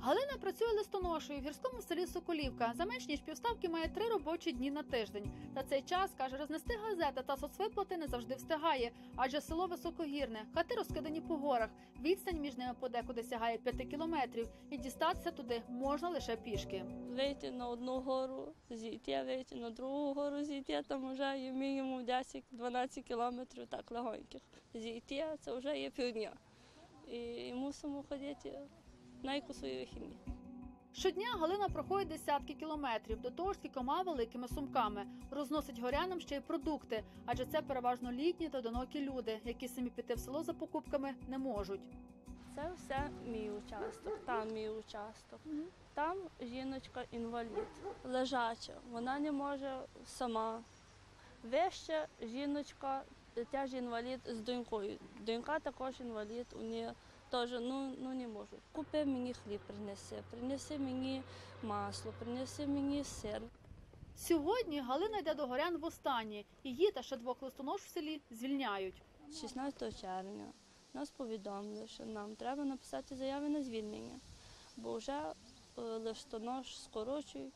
Галина працює листоношою в гірському селі Соколівка. За менш ніж півставки має 3 робочі дні на тиждень. За цей час, каже, рознести газети та соцвиплати не завжди встигає, адже село високогірне, хати розкидані по горах, відстань між ними подекуди сягає 5 кілометрів, і дістатися туди можна лише пішки. Вийти на одну гору, зійти, вийти на другу гору, зійти, там вже є мінімум 10-12 кілометрів, так легоньких. Зійти, це вже є півдня. І мусимо ходити на якусь свої вихідні. Щодня Галина проходить десятки кілометрів, до того ж кількома великими сумками. Розносить горянам ще й продукти, адже це переважно літні та одинокі люди, які самі піти в село за покупками не можуть. Це все мій участок, там мій участок. Там жіночка-інвалід, лежача, вона не може сама. Вище жіночка, теж інвалід з донькою. Донька також інвалід, у неї теж не можуть. Купи мені хліб, принеси мені масло, принеси мені сир. Сьогодні Галина йде до горян востаннє. Її та ще 2 листонож в селі звільняють. 16 червня нас повідомили, що нам треба написати заяви на звільнення, бо вже листонож скорочують.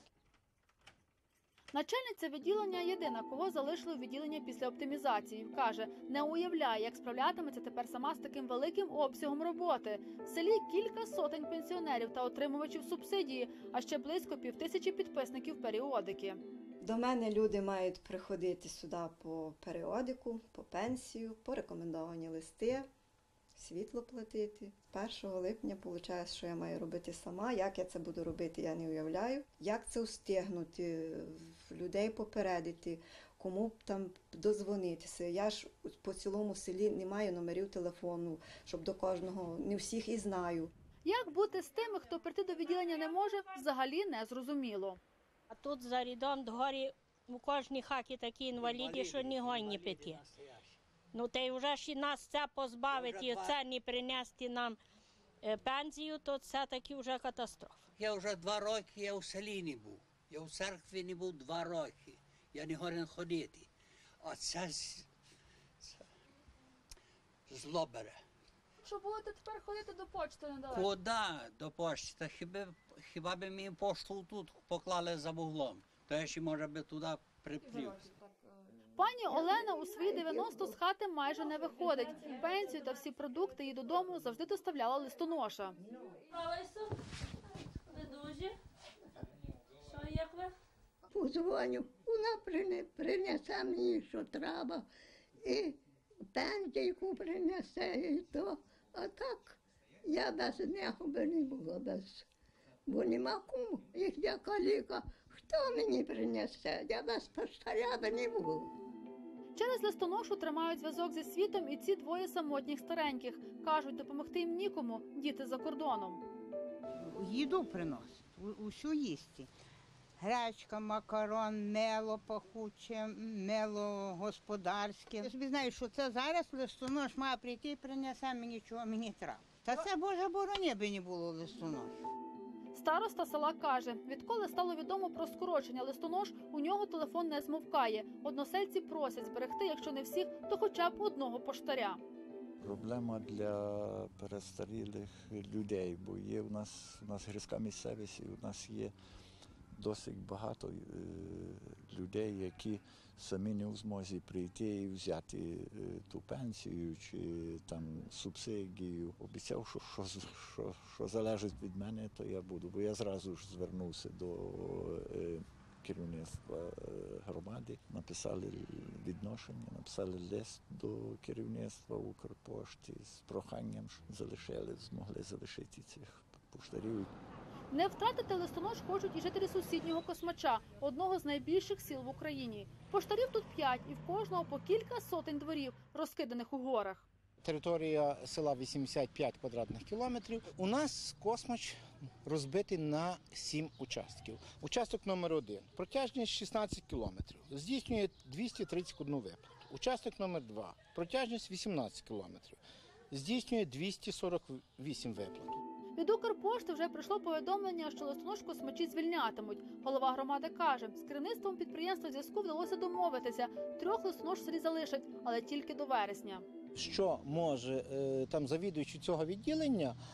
Начальниця відділення єдина, кого залишили у відділенні після оптимізації. Каже, не уявляє, як справлятиметься тепер сама з таким великим обсягом роботи. В селі кілька сотень пенсіонерів та отримувачів субсидії, а ще близько 5000 підписників періодики. До мене люди мають приходити сюди по періодику, по пенсію, по рекомендовані листи, світло платити. 1 липня виходить, що я маю робити сама. Як я це буду робити, я не уявляю. Як це встигнути, людей попередити, кому там дозвонитися. Я ж по цілому селі не маю номерів телефону, щоб до кожного, не всіх і знаю. Як бути з тими, хто прийти до відділення не може, взагалі не зрозуміло. А тут за рядом дгорі у кожній хаті такі інваліді, що не гонні піти. Ну, та й вже ж і нас це позбавити, і це не принести нам пенсію, то це таки вже катастрофа. Я вже 2 роки в селі не був. Я в церкві не був 2 роки. Я не годен ходити. А це зло бере. Що будете тепер ходити до почти недалеко? Куди до почти? Хіба б мені пошту тут поклали за вуглом? То я ще, може би, туди приплів. Пані Олена у свої 90 з хати майже не виходить. Пенсію та всі продукти їй додому завжди доставляла листоноша. Олесю, ви дуже? Що, як ви? Позвоню, вона принесе мені, що треба, і пенсійку принесе, і то. А так, я без нього би не була, бо нема кому. Їх я каліка, хто мені принесе, я без поштаря би не була. Через листоношу тримають зв'язок зі світом і ці 2 самотніх стареньких. Кажуть, допомогти їм нікому, діти за кордоном. Їду приносить, усю їсти. Гречка, макарон, мело пахуче, мело господарське. Я собі знаю, що це зараз листонош має прийти і принесе мені, чого мені треба. Та це, Боже борони, би не було листоношу. Староста села каже, відколи стало відомо про скорочення листонож, у нього телефон не змовкає. Односельці просять зберегти, якщо не всіх, то хоча б одного поштаря. Проблема для перестарілих людей, бо є у нас гірська місцевість, і у нас є досить багато людей, які самі не в змозі прийти і взяти ту пенсію чи там субсидію. Обіцяв, що залежить від мене, то я буду. Бо я зразу ж звернувся до керівництва громади, написали відношення, написали лист до керівництва Укрпошти з проханням, що змогли залишити цих поштарів. Не втратити листонош хочуть і жителі сусіднього Космача, одного з найбільших сіл в Україні. Поштарів тут 5, і в кожного по кілька сотень дворів, розкиданих у горах. Територія села 85 квадратних кілометрів. У нас Космач розбитий на 7 участків. Участок номер 1. Протяжність 16 кілометрів. Здійснює 231 виплату. Участок номер 2. Протяжність 18 кілометрів. Здійснює 248 виплат. Від Укрпошти вже прийшло повідомлення, що листонош в Космачі звільнятимуть. Голова громади каже, з керівництвом підприємства зв'язку вдалося домовитися. 3 листонош в селі залишать, але тільки до вересня. Що може там завідуючий цього відділення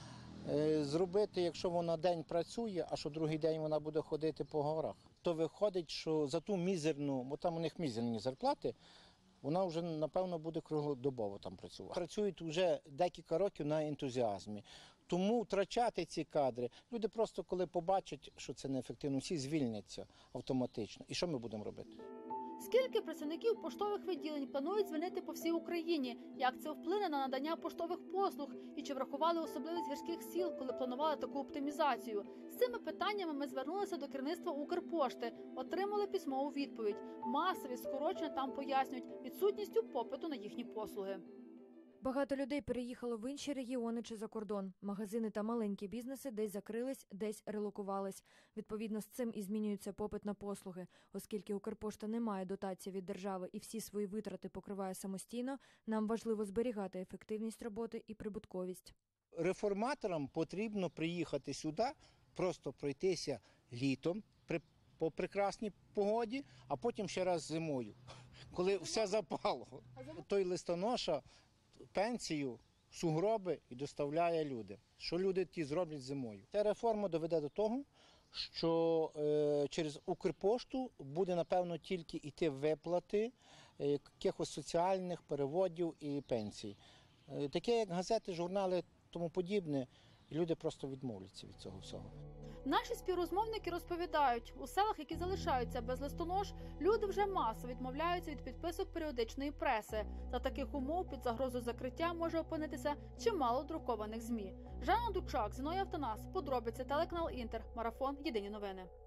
зробити, якщо вона день працює, а що другий день вона буде ходити по горах, то виходить, що за ту мізерну, бо там у них мізерні зарплати, вона вже, напевно, буде круглодобово там працювати. Працюють вже декілька років на ентузіазмі. Тому втрачати ці кадри, люди просто, коли побачать, що це неефективно, всі звільняться автоматично. І що ми будемо робити? Скільки працівників поштових відділень планують звільнити по всій Україні? Як це вплине на надання поштових послуг? І чи врахували особливість гірських сіл, коли планували таку оптимізацію? З цими питаннями ми звернулися до керівництва Укрпошти, отримали письмову відповідь. Масові скорочення там пояснюють відсутністю попиту на їхні послуги. Багато людей переїхало в інші регіони чи за кордон. Магазини та маленькі бізнеси десь закрились, десь релокувались. Відповідно, з цим і змінюється попит на послуги. Оскільки Укрпошта не має дотації від держави і всі свої витрати покриває самостійно, нам важливо зберігати ефективність роботи і прибутковість. Реформаторам потрібно приїхати сюди, просто пройтися літом по прекрасній погоді, а потім ще раз зимою, коли все запало. Той листоноша пенсію, сугроби і доставляє люди. Що люди ті зроблять зимою? Ця реформа доведе до того, що через Укрпошту буде, напевно, тільки йти виплати якихось соціальних переводів і пенсій. Таке, як газети, журнали, тому подібне, люди просто відмовляться від цього всього. Наші співрозмовники розповідають, у селах, які залишаються без листонож, люди вже масово відмовляються від підписок періодичної преси. За таких умов під загрозою закриття може опинитися чимало друкованих ЗМІ. Жанна Дучак, Зіновій Автонас, подробиці, телеканал Інтер, марафон «Єдині новини».